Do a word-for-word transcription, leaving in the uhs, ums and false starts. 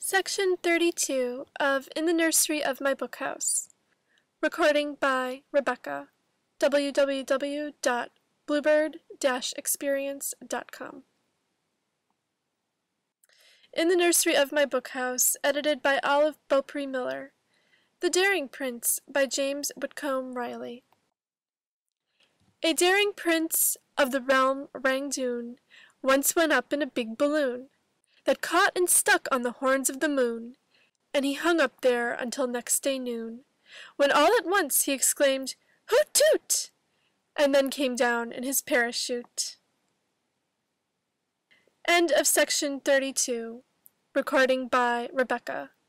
Section thirty-two of In the Nursery of My Bookhouse. Recording by Rebecca. w w w dot bluebird dash experience dot com. In the Nursery of My Bookhouse, edited by Olive Beaupre Miller. The Daring Prince by James Whitcomb Riley. A daring prince of the realm Rangoon once went up in a big balloon that caught and stuck on the horns of the moon, and he hung up there until next day noon, when all at once he exclaimed, "Hoot toot!" and then came down in his parachute. End of section thirty-two. Recording by Rebecca.